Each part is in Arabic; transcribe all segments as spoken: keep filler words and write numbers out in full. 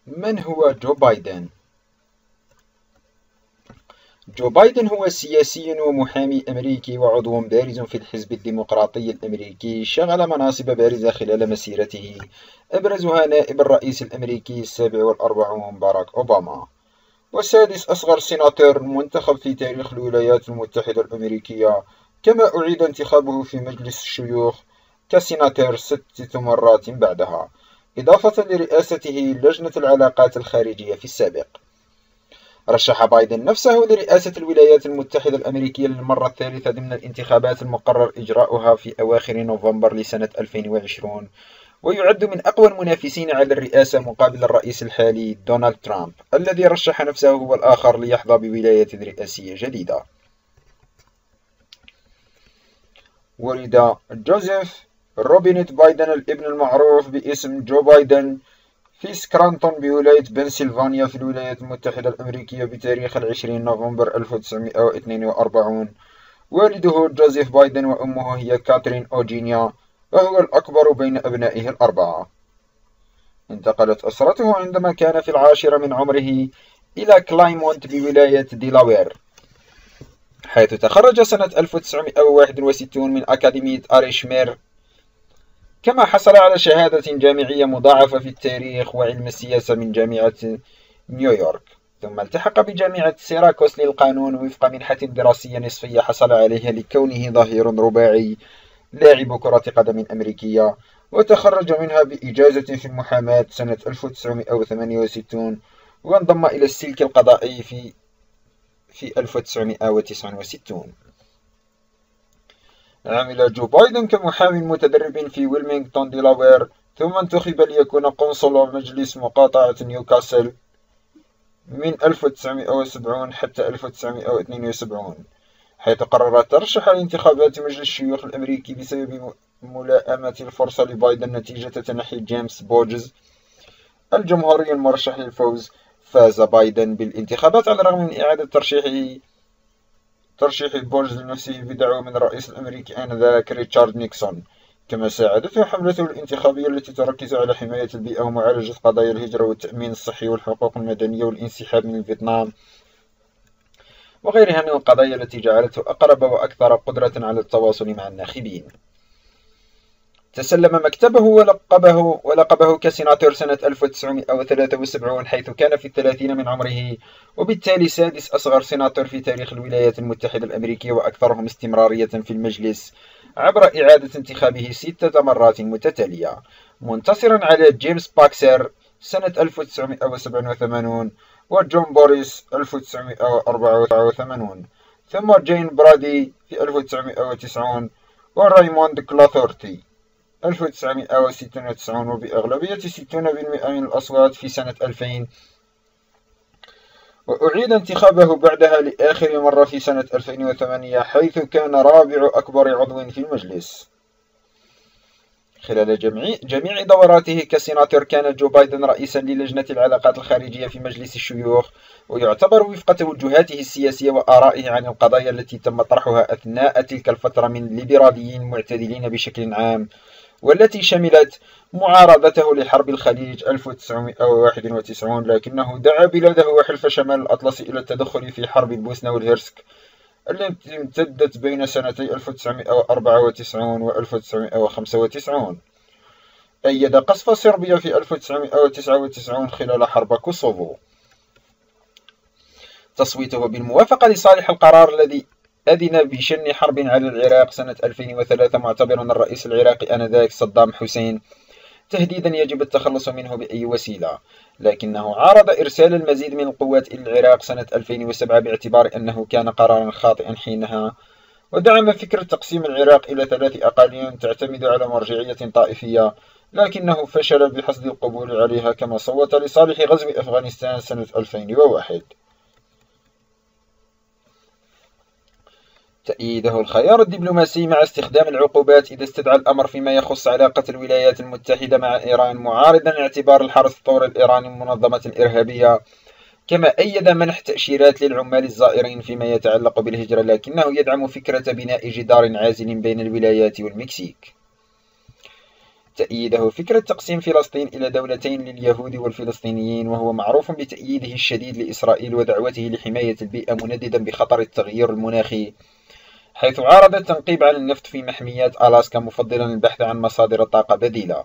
من هو جو بايدن؟ جو بايدن هو سياسي ومحامي أمريكي وعضو بارز في الحزب الديمقراطي الأمريكي. شغل مناصب بارزة خلال مسيرته، أبرزها نائب الرئيس الأمريكي السابع والأربعون باراك أوباما، وسادس أصغر سيناتور منتخب في تاريخ الولايات المتحدة الأمريكية. كما أعيد انتخابه في مجلس الشيوخ كسيناتور ستة مرات بعدها، إضافة لرئاسته لجنة العلاقات الخارجية في السابق. رشح بايدن نفسه لرئاسة الولايات المتحدة الأمريكية للمرة الثالثة ضمن الانتخابات المقرر إجراؤها في أواخر نوفمبر لسنة ألفين وعشرين، ويعد من أقوى المنافسين على الرئاسة مقابل الرئيس الحالي دونالد ترامب الذي رشح نفسه هو الآخر ليحظى بولاية رئاسية جديدة. ولد جوزيف روبينيت بايدن الابن المعروف باسم جو بايدن في سكرانتون بولاية بنسلفانيا في الولايات المتحدة الأمريكية بتاريخ العشرين نوفمبر ألف وتسعمائة واثنين وأربعين. والده جوزيف بايدن وأمه هي كاترين أوجينيا، وهو الأكبر بين أبنائه الأربعة. انتقلت أسرته عندما كان في العاشرة من عمره إلى كلايمونت بولاية ديلاوير، حيث تخرج سنة ألف وتسعمائة وواحد وستين من أكاديمية أريشمير، كما حصل على شهادة جامعية مضاعفة في التاريخ وعلم السياسة من جامعة نيويورك، ثم التحق بجامعة سيراكوس للقانون وفق منحة دراسية نصفية حصل عليها لكونه ظهير رباعي لاعب كرة قدم أمريكية، وتخرج منها بإجازة في المحاماة سنة ألف وتسعمائة وثمانية وستين، وانضم إلى السلك القضائي في في ألف وتسعمائة وتسعة وستين. عمل جو بايدن كمحامي متدرب في ويلمينغتون ديلاوير، ثم انتخب ليكون قنصل مجلس مقاطعة نيوكاسل من ألف وتسعمائة وسبعين حتى ألف وتسعمائة واثنين وسبعين، حيث قرر الترشح لانتخابات مجلس الشيوخ الأمريكي بسبب ملائمة الفرصة لبايدن نتيجة تنحي جيمس بوجز الجمهوري المرشح للفوز. فاز بايدن بالانتخابات على الرغم من إعادة ترشيحه ترشيح بوجز لنفسه بدعوة من الرئيس الأمريكي آنذاك ريتشارد نيكسون. كما ساعدته حملته الانتخابية التي تركز على حماية البيئة ومعالجة قضايا الهجرة والتأمين الصحي والحقوق المدنية والانسحاب من فيتنام وغيرها من القضايا التي جعلته أقرب وأكثر قدرة على التواصل مع الناخبين. تسلم مكتبه ولقبه, ولقبه كسيناتور سنة ألف وتسعمائة وثلاثة وسبعين حيث كان في الثلاثين من عمره، وبالتالي سادس أصغر سيناتور في تاريخ الولايات المتحدة الأمريكية وأكثرهم استمرارية في المجلس عبر إعادة انتخابه ستة مرات متتالية، منتصرا على جيمس باكسر سنة ألف وتسعمائة وسبعة وثمانين وجون بوريس ألف وتسعمائة وأربعة وثمانين، ثم جين برادي في ألف وتسعمائة وتسعين وريموند كلاثورتي ألف وتسعمائة وستة وتسعين، وبأغلبية ستين بالمئة من الأصوات في سنة ألفين، وأعيد انتخابه بعدها لآخر مرة في سنة ألفين وثمانية حيث كان رابع أكبر عضو في المجلس. خلال جميع, جميع دوراته كسيناتور كان جو بايدن رئيسا للجنة العلاقات الخارجية في مجلس الشيوخ، ويعتبر وفق توجهاته السياسية وآرائه عن القضايا التي تم طرحها أثناء تلك الفترة من ليبراليين معتدلين بشكل عام، والتي شملت معارضته لحرب الخليج ألف وتسعمائة وواحد وتسعين، لكنه دعا بلاده وحلف شمال الأطلسي إلى التدخل في حرب البوسنة والهرسك التي امتدت بين سنتي ألف وتسعمائة وأربعة وتسعين و ألف وتسعمائة وخمسة وتسعين. أيد قصف صربيا في ألف وتسعمائة وتسعة وتسعين خلال حرب كوسوفو. تصويته بالموافقة لصالح القرار الذي أذن بشن حرب على العراق سنة ألفين وثلاثة، معتبرا الرئيس العراقي آنذاك صدام حسين تهديدا يجب التخلص منه بأي وسيلة، لكنه عارض إرسال المزيد من القوات إلى العراق سنة ألفين وسبعة باعتبار أنه كان قرارا خاطئا حينها، ودعم فكرة تقسيم العراق إلى ثلاث أقاليم تعتمد على مرجعية طائفية، لكنه فشل بحصد القبول عليها، كما صوت لصالح غزو أفغانستان سنة ألفين وواحد. تأييده الخيار الدبلوماسي مع استخدام العقوبات إذا استدعى الأمر فيما يخص علاقة الولايات المتحدة مع إيران، معارضا اعتبار الحرس الثوري الإيراني منظمة إرهابية. كما أيد منح تأشيرات للعمال الزائرين فيما يتعلق بالهجرة، لكنه يدعم فكرة بناء جدار عازل بين الولايات والمكسيك. تأييده فكرة تقسيم فلسطين إلى دولتين لليهود والفلسطينيين، وهو معروف بتأييده الشديد لإسرائيل ودعوته لحماية البيئة منددا بخطر التغيير المناخي، حيث عارض التنقيب عن النفط في محميات ألاسكا مفضلا البحث عن مصادر طاقة بديلة.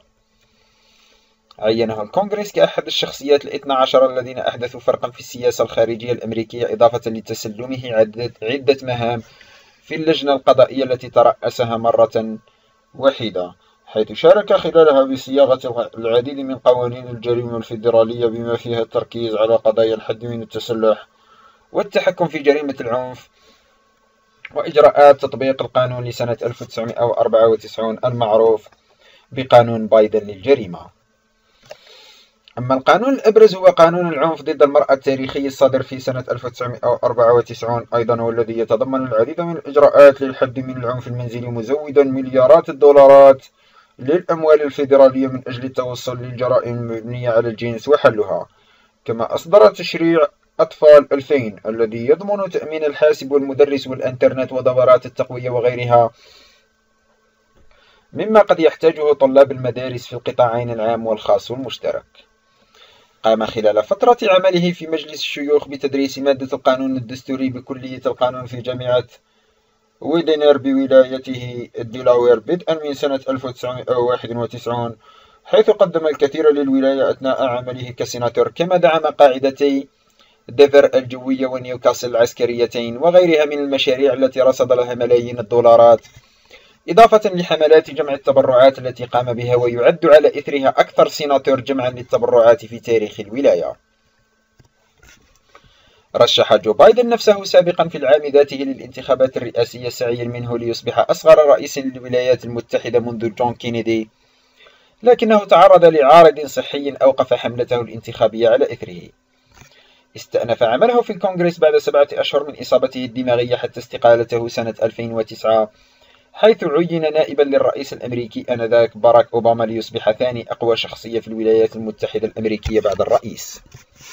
عينه الكونغرس كأحد الشخصيات الاثنى عشر الذين أحدثوا فرقا في السياسة الخارجية الأمريكية، إضافة لتسلمه عدة مهام في اللجنة القضائية التي ترأسها مرة واحدة، حيث شارك خلالها بصياغة العديد من قوانين الجريمة الفيدرالية بما فيها التركيز على قضايا الحد من التسلح والتحكم في جريمة العنف وإجراءات تطبيق القانون لسنة ألف وتسعمائة وأربعة وتسعين المعروف بقانون بايدن للجريمة. أما القانون الأبرز هو قانون العنف ضد المرأة التاريخي الصادر في سنة ألف وتسعمائة وأربعة وتسعين أيضا، والذي يتضمن العديد من الإجراءات للحد من العنف المنزلي، مزودا مليارات الدولارات للأموال الفيدرالية من أجل التوصل للجرائم المبنية على الجنس وحلها. كما أصدر تشريع أطفال ألفين الذي يضمن تأمين الحاسب والمدرس والإنترنت ودورات التقوية وغيرها مما قد يحتاجه طلاب المدارس في القطاعين العام والخاص والمشترك. قام خلال فترة عمله في مجلس الشيوخ بتدريس مادة القانون الدستوري بكلية القانون في جامعة ويدنر بولايته الدلاوير بدءا من سنة ألف وتسعمائة وواحد وتسعين، حيث قدم الكثير للولاية أثناء عمله كسيناتور، كما دعم قاعدتي ديفر الجوية ونيوكاسل العسكريتين وغيرها من المشاريع التي رصد لها ملايين الدولارات، إضافة لحملات جمع التبرعات التي قام بها، ويعد على إثرها أكثر سيناتور جمعا للتبرعات في تاريخ الولاية. رشح جو بايدن نفسه سابقا في العام ذاته للانتخابات الرئاسية سعيا منه ليصبح أصغر رئيس للولايات المتحدة منذ جون كينيدي، لكنه تعرض لعارض صحي أوقف حملته الانتخابية على إثره. استأنف عمله في الكونغرس بعد سبعة أشهر من إصابته الدماغية حتى استقالته سنة ألفين وتسعة، حيث عين نائبا للرئيس الأمريكي آنذاك باراك أوباما ليصبح ثاني أقوى شخصية في الولايات المتحدة الأمريكية بعد الرئيس.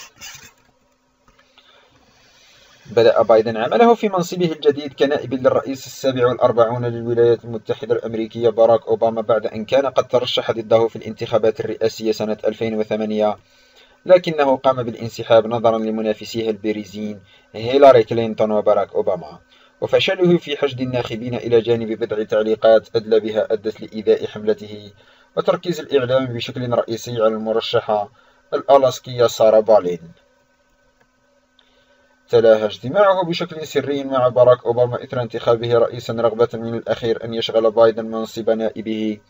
بدأ بايدن عمله في منصبه الجديد كنائب للرئيس السابع والأربعون للولايات المتحدة الأمريكية باراك أوباما، بعد أن كان قد ترشح ضده في الانتخابات الرئاسية سنة ألفين وثمانية، لكنه قام بالانسحاب نظرا لمنافسيه البارزين هيلاري كلينتون وباراك أوباما، وفشله في حشد الناخبين إلى جانب بضع تعليقات أدلى بها أدت لإيذاء حملته وتركيز الإعلام بشكل رئيسي على المرشحة الألاسكية سارة بالين. تلاها اجتماعه بشكل سري مع باراك أوباما إثر انتخابه رئيسا، رغبة من الأخير أن يشغل بايدن منصب نائبه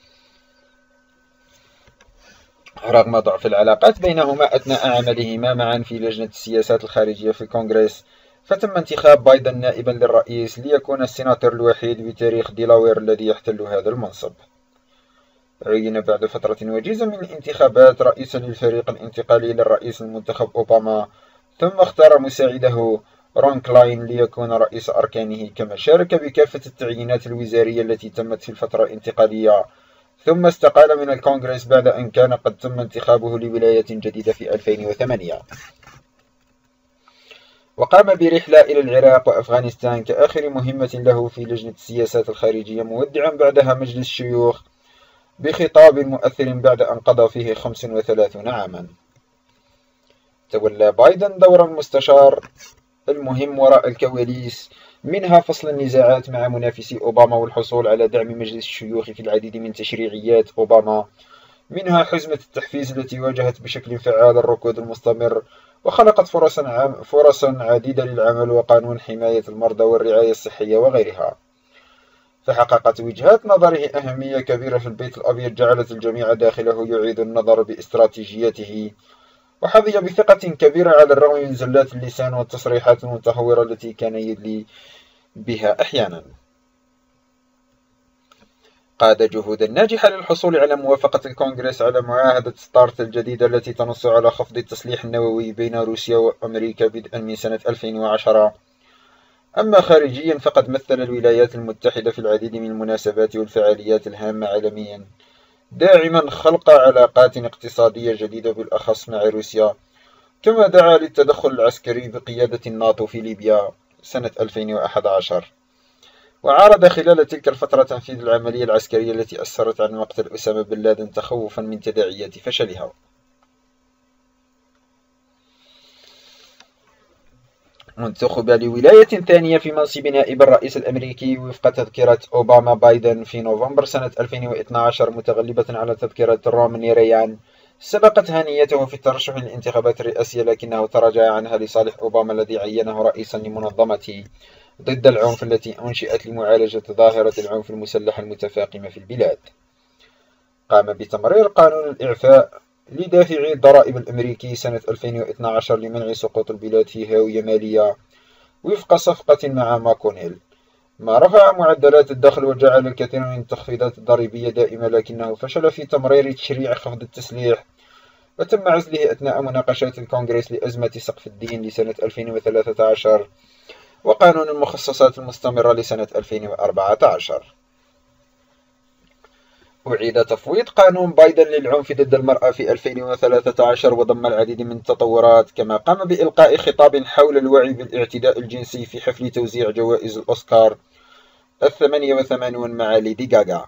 رغم ضعف العلاقات بينهما أثناء عملهما معا في لجنة السياسات الخارجية في الكونغرس. فتم انتخاب بايدن نائبا للرئيس ليكون السيناتور الوحيد بتاريخ ديلاوير الذي يحتل هذا المنصب. عين بعد فترة وجيزة من الانتخابات رئيسا للفريق الانتقالي للرئيس المنتخب أوباما، ثم اختار مساعده رون كلاين ليكون رئيس أركانه، كما شارك بكافة التعيينات الوزارية التي تمت في الفترة الانتقالية، ثم استقال من الكونغرس بعد أن كان قد تم انتخابه لولاية جديدة في ألفين وثمانية. وقام برحلة إلى العراق وأفغانستان كآخر مهمة له في لجنة السياسات الخارجية، مودعا بعدها مجلس الشيوخ بخطاب مؤثر بعد أن قضى فيه خمس وثلاثين عاما. تولى بايدن دور المستشار المهم وراء الكواليس، منها فصل النزاعات مع منافسي أوباما والحصول على دعم مجلس الشيوخ في العديد من تشريعيات أوباما، منها حزمة التحفيز التي واجهت بشكل فعال الركود المستمر وخلقت فرصا, عام فرصا عديدة للعمل، وقانون حماية المرضى والرعاية الصحية وغيرها. فحققت وجهات نظره أهمية كبيرة في البيت الأبيض جعلت الجميع داخله يعيد النظر باستراتيجيته، وحظي بثقة كبيرة على الرغم من زلات اللسان والتصريحات المتهورة التي كان يدلي بها أحيانا. قاد جهودا ناجحة للحصول على موافقة الكونغرس على معاهدة ستارت الجديدة التي تنص على خفض التسليح النووي بين روسيا وأمريكا بدءا من سنة ألفين وعشرة. أما خارجيا فقد مثل الولايات المتحدة في العديد من المناسبات والفعاليات الهامة عالميا، داعما خلق علاقات اقتصادية جديدة بالأخص مع روسيا، كما دعا للتدخل العسكري بقيادة الناتو في ليبيا سنة ألفين وأحد عشر. وعارض خلال تلك الفترة تنفيذ العملية العسكرية التي أسفرت عن مقتل أسامة بن لادن تخوفا من تداعيات فشلها. انتخب لولاية ثانية في منصب نائب الرئيس الأمريكي وفق تذكرة أوباما بايدن في نوفمبر سنة ألفين واثني عشر متغلبة على تذكرة رومني ريان سبقتها نيته في الترشح للانتخابات الرئاسية، لكنه تراجع عنها لصالح أوباما الذي عينه رئيسا لمنظمة ضد العنف التي أنشئت لمعالجة ظاهرة العنف المسلح المتفاقمة في البلاد. قام بتمرير قانون الإعفاء لدافعي الضرائب الأمريكي سنة ألفين واثني عشر لمنع سقوط البلاد في هاوية مالية وفق صفقة مع ماكونيل، ما رفع معدلات الدخل وجعل الكثير من التخفيضات الضريبية دائمة، لكنه فشل في تمرير تشريع خفض التسليح وتم عزله أثناء مناقشات الكونغرس لأزمة سقف الدين لسنة ألفين وثلاثة عشر وقانون المخصصات المستمرة لسنة ألفين وأربعة عشر. أعيد تفويض قانون بايدن للعنف ضد المرأة في ألفين وثلاثة عشر وضم العديد من التطورات، كما قام بإلقاء خطاب حول الوعي بالاعتداء الجنسي في حفل توزيع جوائز الأوسكار الثمانية وثمانون مع ليدي غاغا.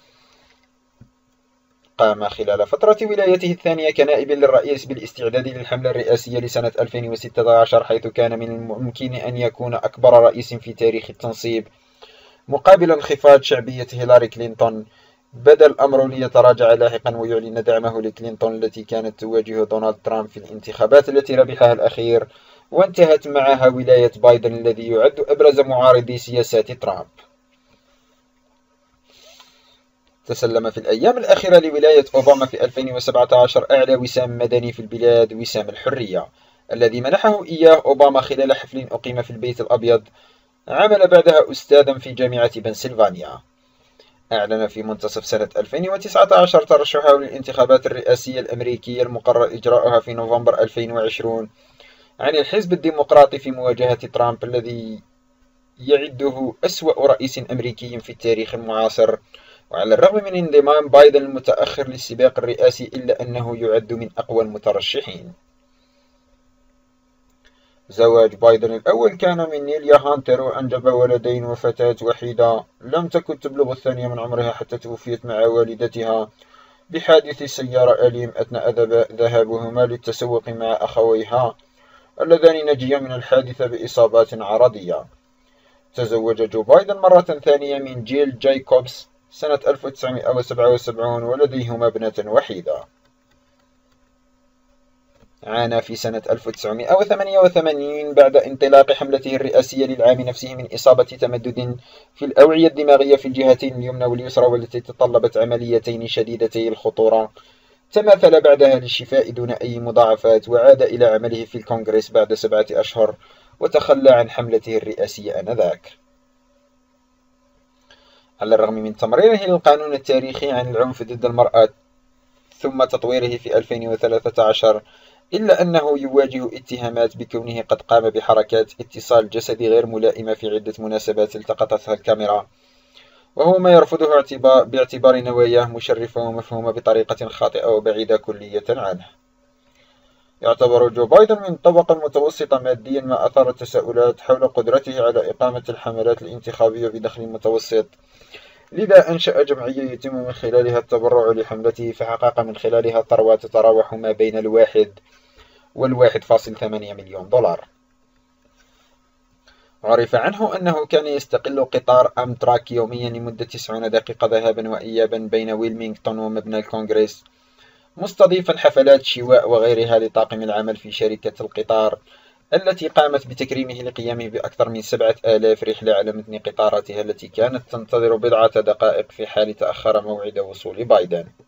قام خلال فترة ولايته الثانية كنائب للرئيس بالاستعداد للحملة الرئاسية لسنة ألفين وستة عشر، حيث كان من الممكن أن يكون أكبر رئيس في تاريخ التنصيب، مقابل انخفاض شعبية هيلاري كلينتون، بدا الأمر ليتراجع لاحقا ويعلن دعمه لكلينتون التي كانت تواجه دونالد ترامب في الانتخابات التي ربحها الأخير، وانتهت معها ولاية بايدن الذي يعد أبرز معارضي سياسات ترامب. تسلم في الأيام الأخيرة لولاية أوباما في ألفين وسبعة عشر أعلى وسام مدني في البلاد، وسام الحرية، الذي منحه إياه أوباما خلال حفل أقيم في البيت الأبيض. عمل بعدها أستاذا في جامعة بنسلفانيا. أعلن في منتصف سنة ألفين وتسعة عشر ترشحه للانتخابات الرئاسية الأمريكية المقرر إجراؤها في نوفمبر ألفين وعشرين عن الحزب الديمقراطي في مواجهة ترامب الذي يعده أسوأ رئيس أمريكي في التاريخ المعاصر. وعلى الرغم من انضمام بايدن المتأخر للسباق الرئاسي إلا أنه يعد من أقوى المترشحين. زواج بايدن الأول كان من نيليا هانتر، وأنجب ولدين وفتاة وحيدة لم تكن تبلغ الثانية من عمرها حتى توفيت مع والدتها بحادث سيارة أليم أثناء ذهابهما للتسوق مع أخويها اللذان نجيا من الحادثة بإصابات عرضية. تزوج جو بايدن مرة ثانية من جيل جايكوبس سنة ألف وتسعمائة وسبعة وسبعين ولديهما ابنة وحيدة. عانى في سنة ألف وتسعمائة وثمانية وثمانين بعد انطلاق حملته الرئاسية للعام نفسه من إصابة تمدد في الأوعية الدماغية في الجهتين اليمنى واليسرى، والتي تطلبت عمليتين شديدتي الخطورة. تماثل بعدها للشفاء دون أي مضاعفات، وعاد إلى عمله في الكونغرس بعد سبعة أشهر وتخلى عن حملته الرئاسية آنذاك. على الرغم من تمريره للقانون التاريخي عن العنف ضد المرأة ثم تطويره في ألفين وثلاثة عشر، إلا أنه يواجه اتهامات بكونه قد قام بحركات اتصال جسدي غير ملائمة في عدة مناسبات التقطتها الكاميرا، وهو ما يرفضه باعتبار نواياه مشرفة ومفهومة بطريقة خاطئة وبعيدة كلية عنه. يعتبر جو بايدن من طبقة متوسطة ماديا، ما أثار التساؤلات حول قدرته على إقامة الحملات الانتخابية بدخل متوسط، لذا أنشأ جمعية يتم من خلالها التبرع لحملته، فحقق من خلالها ثروة تتراوح ما بين الواحد والواحد فاصل ثمانية مليون دولار. عرف عنه أنه كان يستقل قطار أمتراك يوميا لمدة تسعين دقيقة ذهابا وإيابا بين ويلمينغتون ومبنى الكونغرس، مستضيفا حفلات شواء وغيرها لطاقم العمل في شركة القطار التي قامت بتكريمه لقيامه بأكثر من سبعة آلاف رحلة على متن قطاراتها التي كانت تنتظر بضعة دقائق في حال تأخر موعد وصول بايدن.